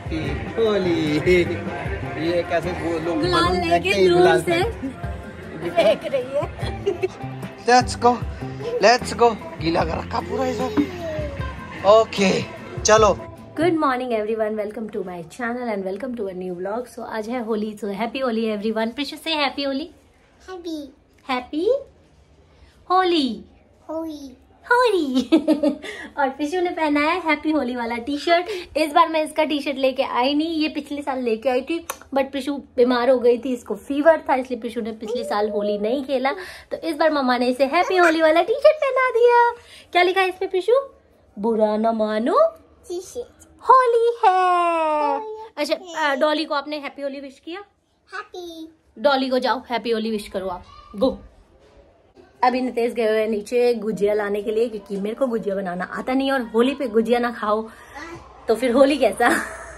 Happy Holi. ये कैसे लोग गुलाल लेके दूर से फेंक रही है। Let's go. गीला कर रखा पूरा इधर। ओके चलो। Good morning everyone, welcome to my channel and welcome to a new vlog. So आज है Holi, so happy Holi everyone. Prishu से हैप्पी होली। हैप्पी होली। होली। और प्रिशु ने पहना है हैप्पी होली वाला टी शर्ट। इस बार मैं इसका टी शर्ट लेके आई नहीं, ये पिछले साल लेके आई थी, बट प्रिशु बीमार हो गई थी, इसको फीवर था, इसलिए प्रिशु ने पिछले साल होली नहीं खेला। तो इस बार मम्मा ने इसे हैप्पी होली वाला टी शर्ट पहना दिया। क्या लिखा है इसमें प्रिशु? बुरा न मानो होली है। अच्छा, डॉली को आपने हैप्पी होली विश किया? हैप्पी। डॉली को जाओ हैप्पी होली विश करो आप, गो। अभी नितेश गए हुए नीचे गुजिया लाने के लिए, क्योंकि मेरे को गुजिया बनाना आता नहीं, और होली पे गुजिया ना खाओ तो फिर होली कैसा।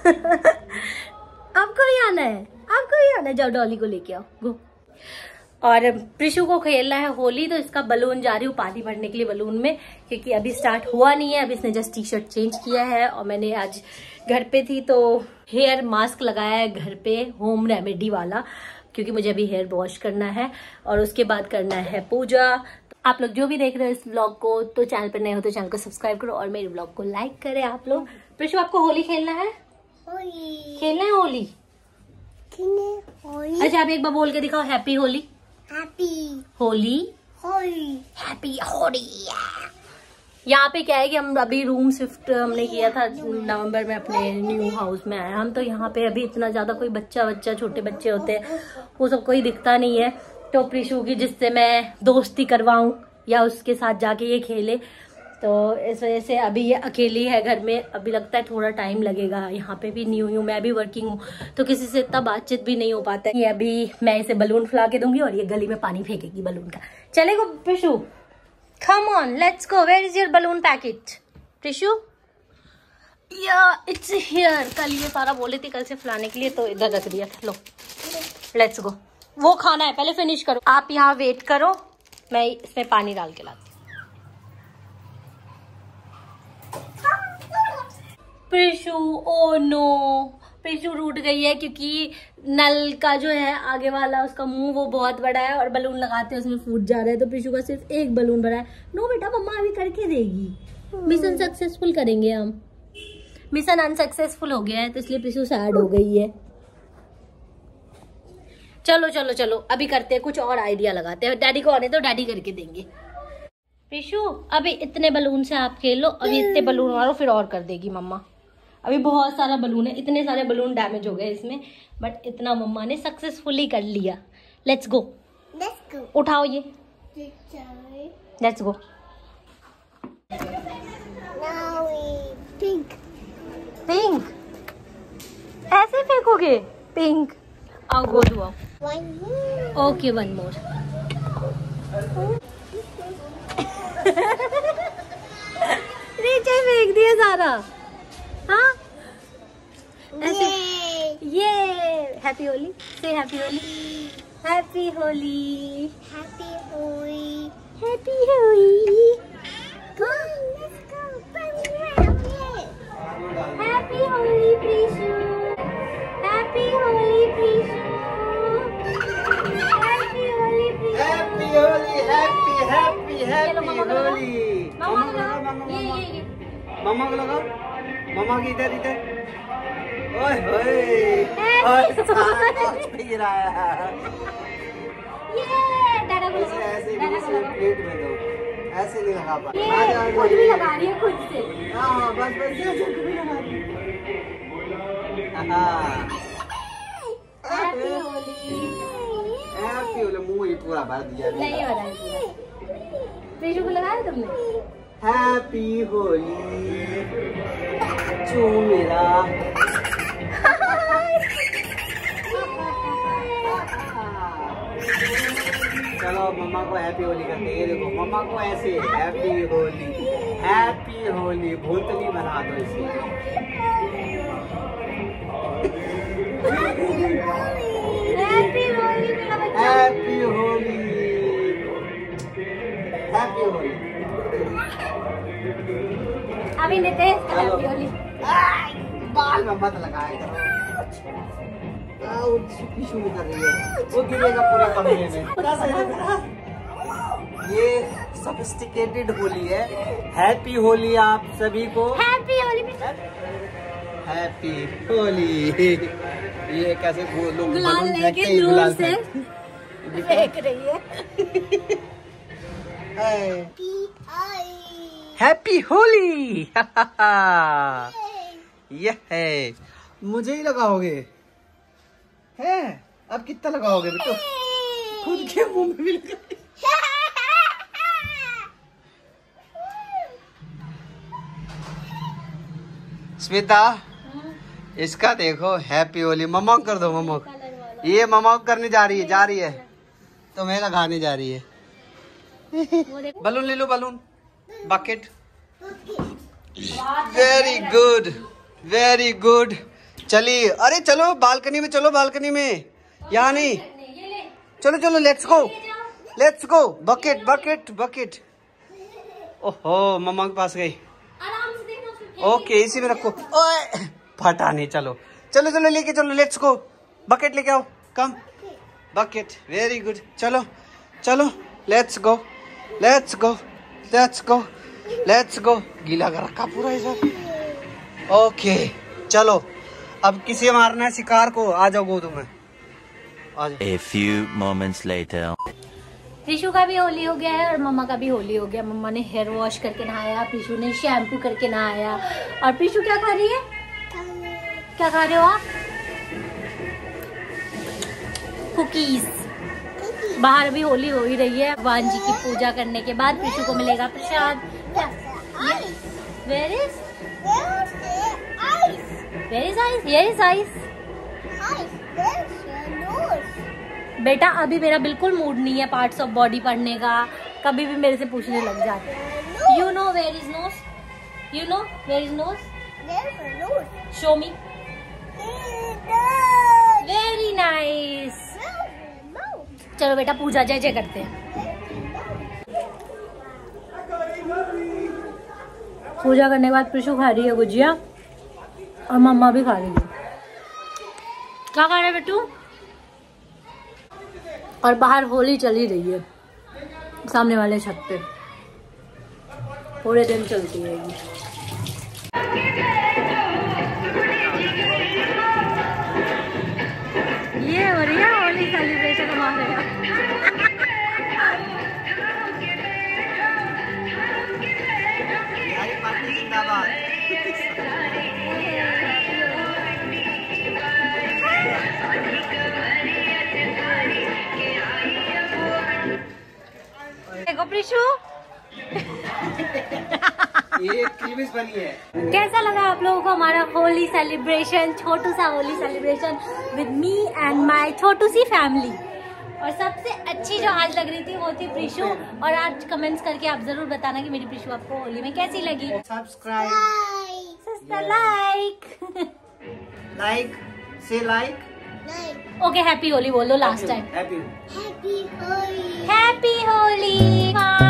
आपको भी आना है, आपको भी आना है, जाओ डॉली को लेके आओ, गो। और प्रिशु को खेलना है होली, तो इसका बलून जा रही हूँ पानी भरने के लिए बलून में, क्योंकि अभी स्टार्ट हुआ नहीं है। अभी इसने जस्ट टी शर्ट चेंज किया है, और मैंने आज घर पे थी तो हेयर मास्क लगाया है घर पे, होम रेमेडी वाला, क्योंकि मुझे अभी हेयर वॉश करना है और उसके बाद करना है पूजा। आप लोग जो भी देख रहे हो इस व्लॉग को, तो चैनल पर नए हो तो चैनल को सब्सक्राइब करो और मेरे व्लॉग को लाइक करें आप लोग। प्रिशु, आपको होली खेलना है? होली खेलना है, होली। अच्छा, आप एक बार बोल के दिखाओ, happy Holi. Happy Holi. Holi. Happy Holi. यहाँ पे क्या है कि हम अभी रूम शिफ्ट हमने किया था नवंबर में, अपने न्यू हाउस में आए हम, तो यहाँ पे अभी इतना ज्यादा कोई बच्चा छोटे बच्चे होते हैं वो सब कोई दिखता नहीं है। तो प्रिशु की जिससे मैं दोस्ती करवाऊं या उसके साथ जाके ये खेले, तो इस वजह से अभी ये अकेली है घर में। अभी लगता है थोड़ा टाइम लगेगा, यहाँ पे भी न्यू मैं भी वर्किंग हूँ, तो किसी से इतना बातचीत भी नहीं हो पाता है। ये अभी मैं इसे बलून फुला के दूंगी और ये गली में पानी फेंकेगी बलून का। चलेगा Prishu? Come on, let's go. Where is your balloon packet, Prishu? Yeah, it's here. कल ये सारा बोले थे कल से फुलाने के लिए, तो इधर रख दिया था। लो, let's go. वो खाना है, पहले फिनिश करो। आप यहाँ वेट करो, मैं इसमें पानी डाल के लाती हूँ। प्रिशु, ओ नो, प्रिशु रूठ गई है, क्योंकि नल का जो है आगे वाला उसका मुंह वो बहुत बड़ा है और बलून लगाते हैं उसमें फूट जा रहा है, तो प्रिशु का सिर्फ एक बलून भरा है। नो बेटा, मम्मा अभी करके देगी। मिशन सक्सेसफुल करेंगे हम। मिशन अनसक्सेसफुल हो गया है, तो इसलिए प्रिशु सैड हो गई है। चलो चलो चलो, अभी करते हैं, कुछ और आइडिया लगाते हैं। डैडी को आने तो डैडी करके देंगे। प्रिशु, अभी इतने बलून से आप खेल लो, अभी इतने बलून मारो, फिर और कर देगी मम्मा। अभी बहुत सारा बलून है, इतने सारे बलून डैमेज हो गए इसमें, बट इतना मम्मा ने सक्सेसफुली कर लिया। Let's go. उठाओ ये, लेट्स गो। पिंक पिंक ऐसे फेंकोगे? पिंक। आओ गोलू आओ। Okay, one more. नीचे फेंक दिया सारा। हाँ, ऐसे। ये हैप्पी होली से, happy Holi, happy Holi, happy Holi, happy Holi. Happy Holi Prishu, happy Holi Prishu, happy Holi Prishu, happy Holi, happy happy happy Holi. ये मम्मा को लगाओ, मम्मा की इधर इधर। ओए होए, पी रहा है। ये दादा को लगा, ऐसे प्लेट में दो, ऐसे नहीं लगा पा। ये खुद भी लगा रही है खुद से। हाँ, बस बस ऐसे खुद भी लगा रही है। Happy Holi, happy Holi. मुंह ही पूरा भर दिया। नहीं हो रहा है पूरा। प्रिशु को लगाया तुमने? हैप्पी होली चू मेरा। चलो मम्मा को हैप्पी होली करते हैं। देखो मम्मा को ऐसे हैप्पी होली, हैप्पी होली भूतनी बना दो इसे। हैप्पी होली मेरा बच्चा, हैप्पी होली, हैप्पी होली। अभी नितेश हैप्पी होली। बाल में मत लगाया करो। शुरू कर रही है, वो गिरेगा पूरे कमरे में। ये सोफिस्टिकेटेड होली है। हैप्पी होली आप सभी को। हैप्पी होली। हैप्पी होली। ये कैसे लोग गुलाल लेके दूर से फेंक रही है। हैप्पी होली। ये है, मुझे ही लगाओगे है? अब कितना लगाओगे बेटो? खुद के मुंह में भी लगा। स्मिता, इसका देखो हैप्पी होली। मम्मा को कर दो, मम्मा को। ये मम्मा को करने जा रही है तुम्हें लगाने जा रही है। बलून ले लो, balloon, bucket. Very good, very good. चलिए, अरे चलो बालकनी में, चलो बालकनी में, यहाँ नहीं। चलो चलो, let's go, let's go. Bucket bucket bucket. ओहो, मम्मा के पास गई। ओके, इसी में रखो। ओए, फटा नहीं। चलो चलो चलो, लेके चलो, लेट्स गो। बकेट लेके आओ, कम। Bucket, very good. चलो चलो, let's go, let's go, let's go, let's go. गीला कर रखा पूरा इधर। ओके, चलो अब किसे मारना है शिकार को? आ जाओ गोद में, आ जाओ। A few moments later. प्रीशु का भी होली हो गया है और मम्मा का भी होली हो गया। मम्मा ने हेयर वॉश करके नहाया, प्रीशु ने शैम्पू करके नहाया। और प्रीशु क्या खा रही है? क्या खा रहे हो आप? कुकीज। बाहर भी होली हो ही रही है। भगवान जी की पूजा करने के बाद प्रीशु को मिलेगा प्रसाद। Where is ice? Here is ice. बेटा, अभी मेरा बिल्कुल मूड नहीं है पार्ट्स ऑफ बॉडी पढ़ने का। कभी भी मेरे से पूछने लग जाते हैं। You know where is nose? You know where is nose? Show me. Very nice. चलो बेटा, पूजा जय जय करते हैं। पूजा करने के बाद प्रीशु खा रही है गुजिया और मम्मा भी खा रही है। क्या खा रहे बेटू? और बाहर होली चल ही रही है सामने वाले छत पे। पूरे दिन चलती रहेगी। ये हो रही है होली सेलिब्रेशन हमारे यहाँ। देखो प्रीशु, ये क्लिमिस बनी है। कैसा लगा आप लोगों को हमारा होली सेलिब्रेशन? छोटू सा Holi celebration with me and my छोटू सी फैमिली। और सबसे अच्छी जो आज लग रही थी वो थी प्रीशु। और आज कमेंट्स करके आप जरूर बताना कि मेरी प्रीशु आपको होली में कैसी लगी। सब्सक्राइब, लाइक से लाइक। ओके, हैप्पी होली बोल दो last time. Happy happy Holi.